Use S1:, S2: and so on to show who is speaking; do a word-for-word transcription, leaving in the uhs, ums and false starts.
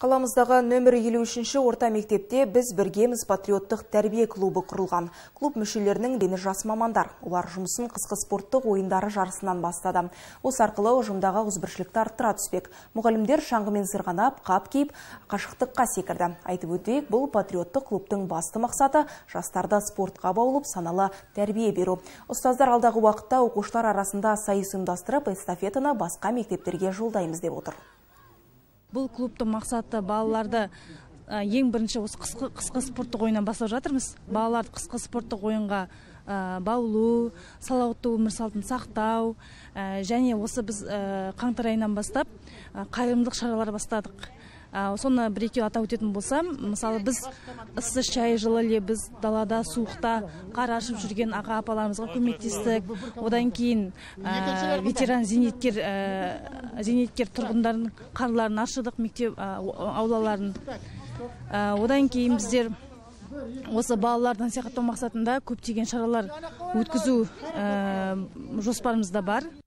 S1: Қаламыздағы нөмір елу үшінші орта мектепте біз біргеміз патриоттық тәрбие клубы құрылған. Клуб мүшелерінің дені жас мамандар. Олар жұмысын қысқы спорттық ойындары жарысынан бастады. Осы арқылы ұжымдағы ауызбіршілікті арттыра түспек. Мұғалімдер шаңғымен сырғанап, қап киіп, қашықтыққа секірді. Айтып өтейік, бұл патриоттық клубтың басты мақсаты жастарды спортқа баулып, саналы тәрбие беру. Ұстаздар алдағы уақытта оқушылар арасында сайыс ұйымдастырып, эстафетаны басқа мектептерге жолдаймыз деп отыр.
S2: Бұл клубтың мақсаты балаларды ең бірінші осы қысқы, қысқы спорттық ойыннан бастап жатырмыз. Балаларды қысқы спорттық ойынға баулу, салауатты өмір салтын сақтау және осы біз қаңтар айынан бастап қайырымдылық шаралар бастадық. Соны бір екеу атап өтетін болсам, мысалы біз ыссы шай жылы лебіз далада суықта қар аршып жүрген аға апаларымызға көмектестік. Одан кейін ветеран зейнеткер зейнеткер тұрғындардың қарларын аршыдық, мектеп аулаларын. Одан кейін біздер осы балалардан насихаттау мақсатында көптеген шаралар өткізу жоспарымызда бар.